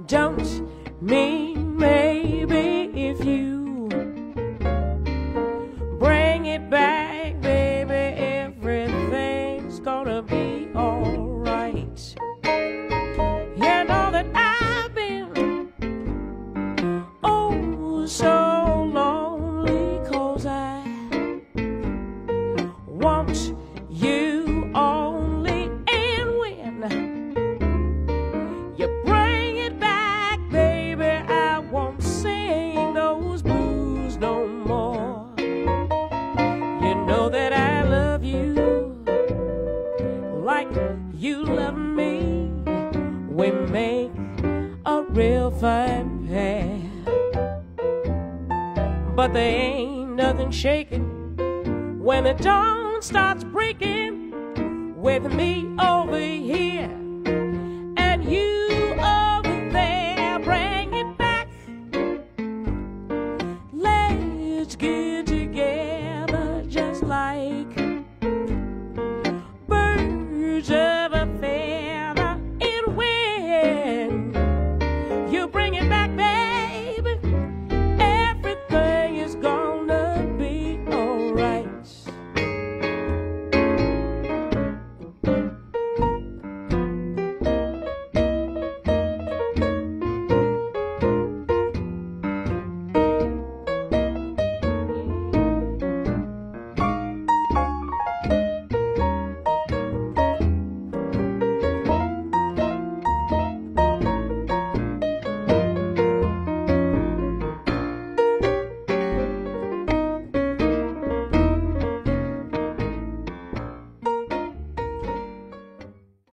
don't mean maybe if you bring it back, baby, everything's gonna be alright. You know that I've been oh so lonely, 'cause I want you only, and when you bring it back, baby, I won't sing those blues no more. You know that I love you like you love me. We make a real fine pair, but there ain't nothing shaking when the dawn starts breaking, with me over here and you over there. Bring it back, let's get